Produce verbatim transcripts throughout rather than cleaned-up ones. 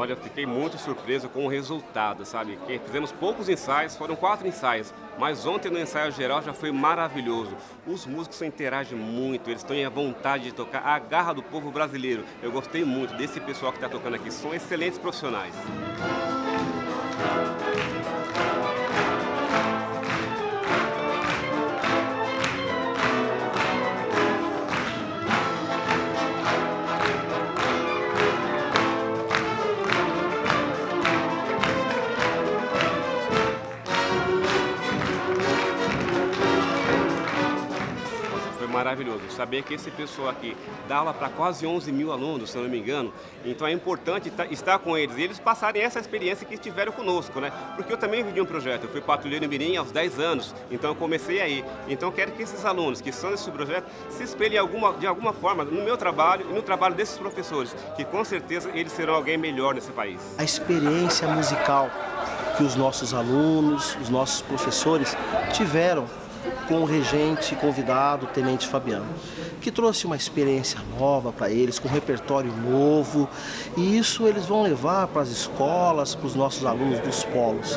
Olha, eu fiquei muito surpreso com o resultado, sabe? Que fizemos poucos ensaios, foram quatro ensaios, mas ontem no ensaio geral já foi maravilhoso. Os músicos interagem muito, eles têm a vontade de tocar, a garra do povo brasileiro. Eu gostei muito desse pessoal que está tocando aqui, são excelentes profissionais. Maravilhoso. Saber que esse pessoal aqui dá aula para quase onze mil alunos, se eu não me engano, então é importante estar com eles e eles passarem essa experiência que estiveram conosco, né? Porque eu também vivi um projeto, eu fui patrulheiro em Mirim aos dez anos, então eu comecei aí. Então eu quero que esses alunos que são desse projeto se espelhem alguma, de alguma forma no meu trabalho e no trabalho desses professores, que com certeza eles serão alguém melhor nesse país. A experiência musical que os nossos alunos, os nossos professores tiveram com o regente convidado, o Tenente Fabiano, que trouxe uma experiência nova para eles, com um repertório novo, e isso eles vão levar para as escolas, para os nossos alunos dos polos.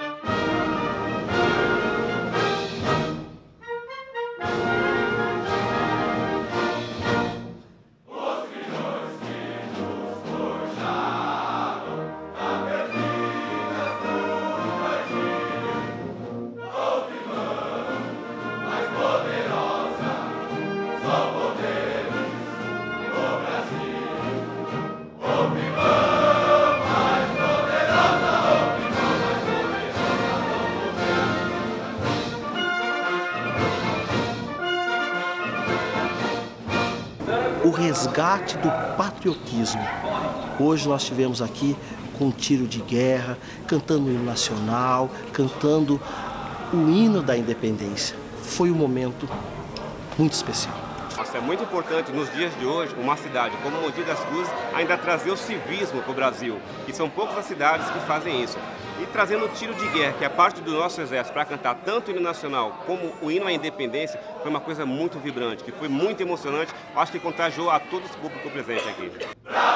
O resgate do patriotismo. Hoje nós estivemos aqui com um tiro de guerra, cantando o hino nacional, cantando o hino da independência. Foi um momento muito especial. Nossa, é muito importante nos dias de hoje uma cidade como Mogi das Cruzes ainda trazer o civismo para o Brasil. E são poucas as cidades que fazem isso. E trazendo o tiro de guerra, que é parte do nosso exército, para cantar tanto o hino nacional como o hino à independência, foi uma coisa muito vibrante, que foi muito emocionante. Acho que contagiou a todo esse público presente aqui.